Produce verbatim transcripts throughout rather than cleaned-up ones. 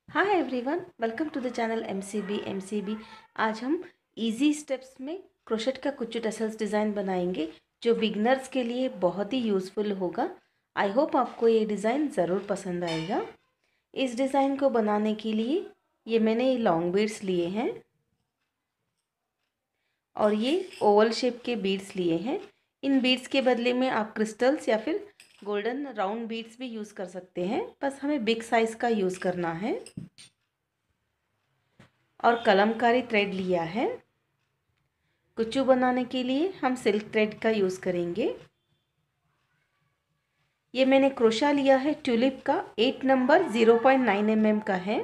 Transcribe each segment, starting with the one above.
Hi everyone, welcome to the channel M C B M C B. आज हम easy steps में crochet का कुछ टसल्स डिज़ाइन बनाएंगे जो बिगनर्स के लिए बहुत ही यूज़फुल होगा। आई होप आपको ये डिज़ाइन ज़रूर पसंद आएगा। इस डिज़ाइन को बनाने के लिए ये मैंने लॉन्ग बीड्स लिए हैं और ये ओवल शेप के बीड्स लिए हैं। इन बीड्स के बदले में आप क्रिस्टल्स या फिर गोल्डन राउंड बीड्स भी यूज़ कर सकते हैं, बस हमें बिग साइज़ का यूज़ करना है। और कलमकारी थ्रेड लिया है। कुच्चू बनाने के लिए हम सिल्क थ्रेड का यूज़ करेंगे। ये मैंने क्रोशा लिया है ट्यूलिप का, eight number zero point nine M M का है।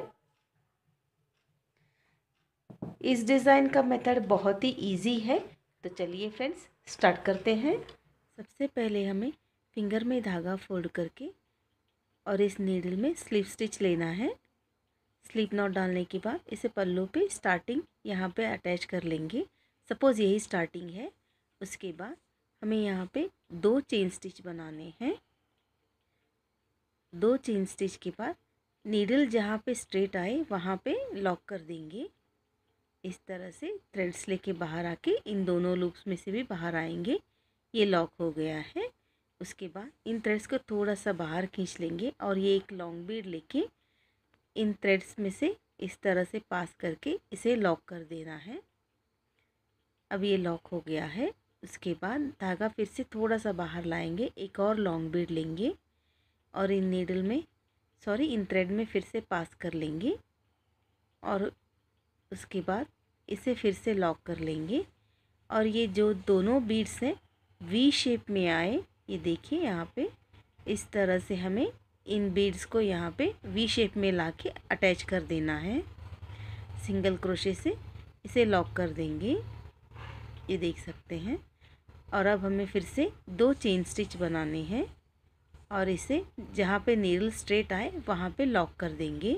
इस डिज़ाइन का मेथड बहुत ही इजी है, तो चलिए फ्रेंड्स स्टार्ट करते हैं। सबसे पहले हमें फिंगर में धागा फोल्ड करके और इस नीडल में स्लिप स्टिच लेना है। स्लिप नॉट डालने के बाद इसे पल्लू पे स्टार्टिंग यहाँ पे अटैच कर लेंगे। सपोज़ यही स्टार्टिंग है। उसके बाद हमें यहाँ पे दो चेन स्टिच बनाने हैं। दो चेन स्टिच के बाद नीडल जहाँ पे स्ट्रेट आए वहाँ पे लॉक कर देंगे। इस तरह से थ्रेड्स लेके बाहर आके इन दोनों लूप्स में से भी बाहर आएंगे। ये लॉक हो गया है। उसके बाद इन थ्रेड्स को थोड़ा सा बाहर खींच लेंगे और ये एक लॉन्ग बीड लेके इन थ्रेड्स में से इस तरह से पास करके इसे लॉक कर देना है। अब ये लॉक हो गया है। उसके बाद धागा फिर से थोड़ा सा बाहर लाएंगे, एक और लॉन्ग बीड लेंगे और इन नीडल में सॉरी इन थ्रेड में फिर से पास कर लेंगे और उसके बाद इसे फिर से लॉक कर लेंगे। और ये जो दोनों बीड्स हैं वी शेप में आए, ये देखिए यहाँ पे इस तरह से हमें इन बीड्स को यहाँ पे वी शेप में लाके अटैच कर देना है। सिंगल क्रोशे से इसे लॉक कर देंगे, ये देख सकते हैं। और अब हमें फिर से दो चेन स्टिच बनाने हैं और इसे जहाँ पे नीडल स्ट्रेट आए वहाँ पे लॉक कर देंगे।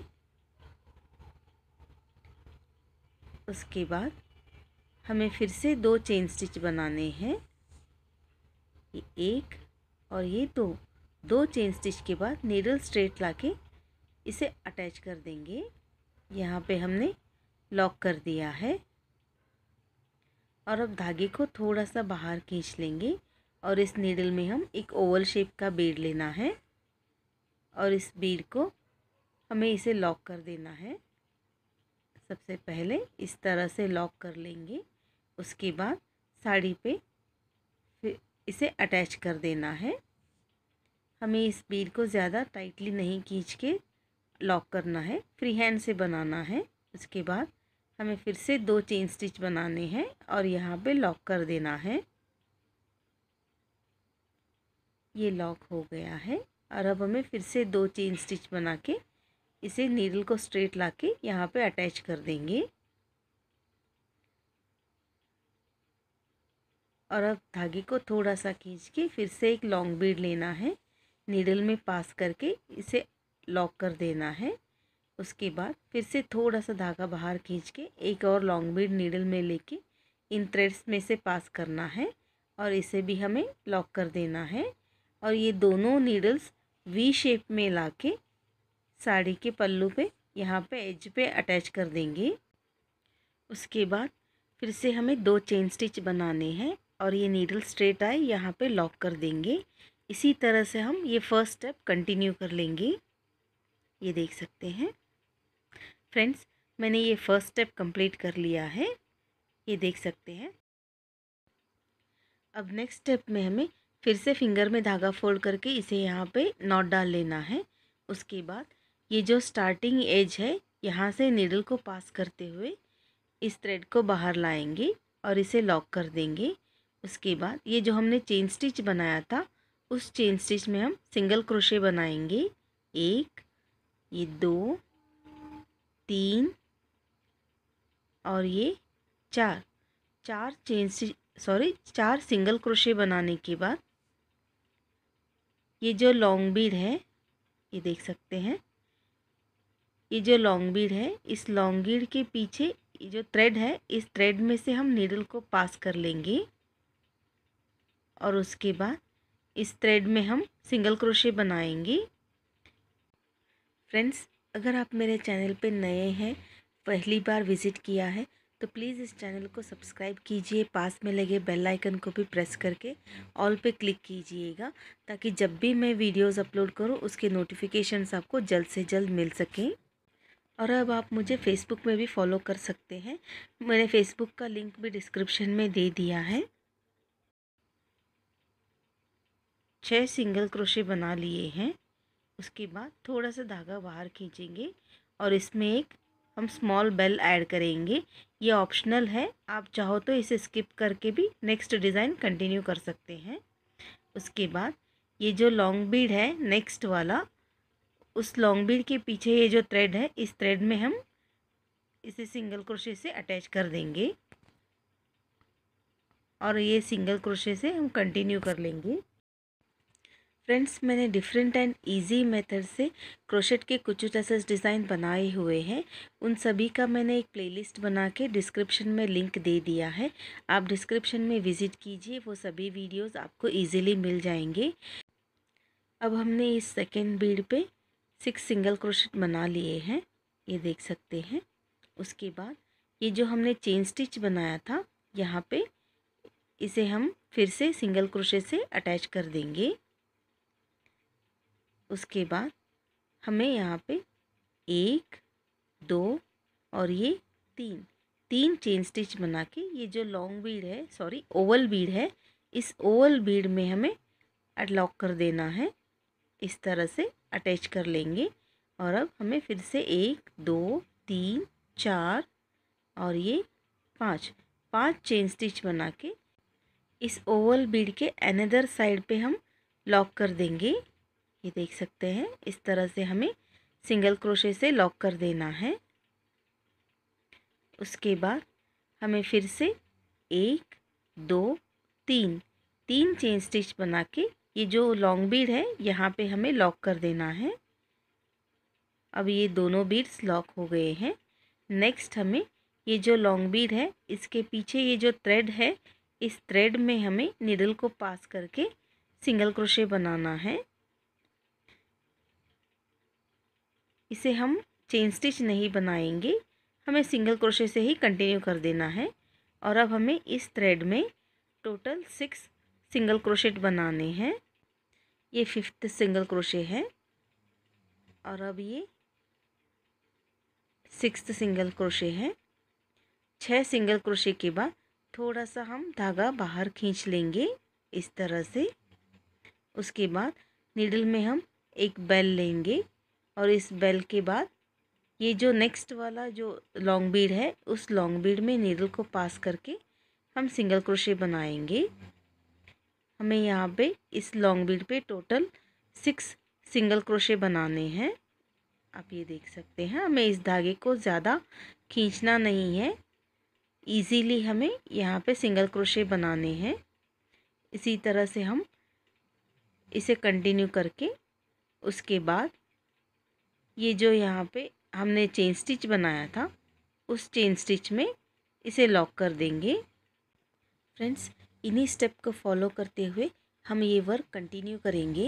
उसके बाद हमें फिर से दो चेन स्टिच बनाने हैं, ये एक और ये दो। दो चेन स्टिच के बाद नीडल स्ट्रेट लाके इसे अटैच कर देंगे। यहाँ पे हमने लॉक कर दिया है। और अब धागे को थोड़ा सा बाहर खींच लेंगे और इस नीडल में हम एक ओवल शेप का बीड लेना है और इस बीड को हमें इसे लॉक कर देना है। सबसे पहले इस तरह से लॉक कर लेंगे। उसके बाद साड़ी पे फिर इसे अटैच कर देना है। हमें इस बीड को ज़्यादा टाइटली नहीं खींच के लॉक करना है, फ्री हैंड से बनाना है। उसके बाद हमें फिर से दो चेन स्टिच बनाने हैं और यहाँ पे लॉक कर देना है। ये लॉक हो गया है। और अब हमें फिर से दो चेन स्टिच बना के इसे नीडल को स्ट्रेट लाके यहाँ पे अटैच कर देंगे। और अब धागे को थोड़ा सा खींच के फिर से एक लॉन्ग बीड लेना है, नीडल में पास करके इसे लॉक कर देना है। उसके बाद फिर से थोड़ा सा धागा बाहर खींच के एक और लॉन्ग बीड नीडल में लेके इन थ्रेड्स में से पास करना है और इसे भी हमें लॉक कर देना है। और ये दोनों नीडल्स वी शेप में लाके साड़ी के पल्लू पे यहाँ पे एज पे अटैच कर देंगे। उसके बाद फिर से हमें दो चेन स्टिच बनाने हैं और ये नीडल स्ट्रेट आए यहाँ पे लॉक कर देंगे। इसी तरह से हम ये फर्स्ट स्टेप कंटिन्यू कर लेंगे। ये देख सकते हैं फ्रेंड्स, मैंने ये फर्स्ट स्टेप कंप्लीट कर लिया है, ये देख सकते हैं। अब नेक्स्ट स्टेप में हमें फिर से फिंगर में धागा फोल्ड करके इसे यहाँ पे नॉट डाल लेना है। उसके बाद ये जो स्टार्टिंग एज है यहाँ से नीडल को पास करते हुए इस थ्रेड को बाहर लाएंगे और इसे लॉक कर देंगे। उसके बाद ये जो हमने चेन स्टिच बनाया था उस चेन स्टिच में हम सिंगल क्रोशे बनाएंगे। एक, ये दो, तीन और ये चार। चार चेन स्टिच सॉरी चार सिंगल क्रोशे बनाने के बाद ये जो लॉन्ग बीड है, ये देख सकते हैं, ये जो लॉन्ग बीड है इस लॉन्ग बीड के पीछे ये जो थ्रेड है इस थ्रेड में से हम नीडल को पास कर लेंगे और उसके बाद इस थ्रेड में हम सिंगल क्रोशे बनाएंगे। फ्रेंड्स, अगर आप मेरे चैनल पे नए हैं, पहली बार विज़िट किया है, तो प्लीज़ इस चैनल को सब्सक्राइब कीजिए। पास में लगे बेल आइकन को भी प्रेस करके ऑल पे क्लिक कीजिएगा, ताकि जब भी मैं वीडियोस अपलोड करूं उसके नोटिफिकेशंस आपको जल्द से जल्द मिल सकें। और अब आप मुझे फ़ेसबुक में भी फॉलो कर सकते हैं। मैंने फ़ेसबुक का लिंक भी डिस्क्रिप्शन में दे दिया है। छः सिंगल क्रोशे बना लिए हैं। उसके बाद थोड़ा सा धागा बाहर खींचेंगे और इसमें एक हम स्मॉल बेल ऐड करेंगे। ये ऑप्शनल है, आप चाहो तो इसे स्किप करके भी नेक्स्ट डिज़ाइन कंटिन्यू कर सकते हैं। उसके बाद ये जो लॉन्ग बीड है नेक्स्ट वाला, उस लॉन्ग बीड के पीछे ये जो थ्रेड है, इस थ्रेड में हम इसे सिंगल क्रोशे से अटैच कर देंगे और ये सिंगल क्रोशे से हम कंटिन्यू कर लेंगे। फ्रेंड्स, मैंने डिफरेंट एंड इजी मेथड से क्रोशेट के कुछ टसेस डिज़ाइन बनाए हुए हैं। उन सभी का मैंने एक प्लेलिस्ट बना के डिस्क्रिप्शन में लिंक दे दिया है। आप डिस्क्रिप्शन में विज़िट कीजिए, वो सभी वीडियोस आपको इजीली मिल जाएंगे। अब हमने इस सेकेंड बीड पे सिक्स सिंगल क्रोशेट बना लिए हैं, ये देख सकते हैं। उसके बाद ये जो हमने चेन स्टिच बनाया था, यहाँ पे इसे हम फिर से सिंगल क्रोशे से अटैच कर देंगे। उसके बाद हमें यहाँ पे एक, दो और ये तीन तीन चेन स्टिच बना के ये जो लॉन्ग बीड है, सॉरी ओवल बीड है, इस ओवल बीड में हमें लॉक कर देना है। इस तरह से अटैच कर लेंगे और अब हमें फिर से एक, दो, तीन, चार और ये पाँच पाँच चेन स्टिच बना के इस ओवल बीड के अनदर साइड पे हम लॉक कर देंगे। ये देख सकते हैं, इस तरह से हमें सिंगल क्रोशे से लॉक कर देना है। उसके बाद हमें फिर से एक, दो, तीन तीन चेन स्टिच बना के ये जो लॉन्ग बीड है यहाँ पे हमें लॉक कर देना है। अब ये दोनों बीड्स लॉक हो गए हैं। नेक्स्ट हमें ये जो लॉन्ग बीड है, इसके पीछे ये जो थ्रेड है, इस थ्रेड में हमें निडल को पास करके सिंगल क्रोशे बनाना है। इसे हम चेन स्टिच नहीं बनाएंगे, हमें सिंगल क्रोशे से ही कंटिन्यू कर देना है। और अब हमें इस थ्रेड में टोटल सिक्स सिंगल क्रोशेट बनाने हैं। ये फिफ्थ सिंगल क्रोशे है और अब ये सिक्स्थ सिंगल क्रोशे है। छः सिंगल क्रोशे के बाद थोड़ा सा हम धागा बाहर खींच लेंगे इस तरह से। उसके बाद नीडल में हम एक बेल लेंगे और इस बेल के बाद ये जो नेक्स्ट वाला जो लॉन्ग बीड है, उस लॉन्ग बीड में नीडल को पास करके हम सिंगल क्रोशे बनाएंगे। हमें यहाँ पे इस लॉन्ग बीड पे टोटल सिक्स सिंगल क्रोशे बनाने हैं। आप ये देख सकते हैं, हमें इस धागे को ज़्यादा खींचना नहीं है, इजीली हमें यहाँ पे सिंगल क्रोशे बनाने हैं। इसी तरह से हम इसे कंटिन्यू करके उसके बाद ये जो यहाँ पे हमने चेन स्टिच बनाया था, उस चेन स्टिच में इसे लॉक कर देंगे। फ्रेंड्स, इन्हीं स्टेप को फॉलो करते हुए हम ये वर्क कंटिन्यू करेंगे।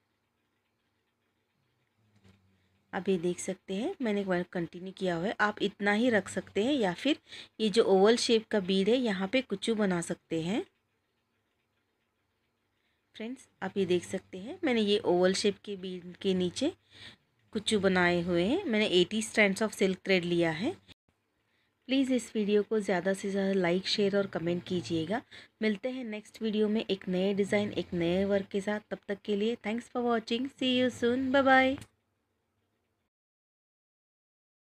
आप ये देख सकते हैं, मैंने वर्क कंटिन्यू किया हुआ है। आप इतना ही रख सकते हैं या फिर ये जो ओवल शेप का बीड है यहाँ पे कुचू बना सकते हैं। फ्रेंड्स, आप ये देख सकते हैं, मैंने ये ओवल शेप के बीड के नीचे कुचू बनाए हुए हैं। मैंने अस्सी स्ट्रैंड्स ऑफ सिल्क थ्रेड लिया है। प्लीज़ इस वीडियो को ज़्यादा से ज़्यादा लाइक, शेयर और कमेंट कीजिएगा। मिलते हैं नेक्स्ट वीडियो में एक नए डिज़ाइन, एक नए वर्क के साथ। तब तक के लिए thanks for watching. See you soon. Bye bye.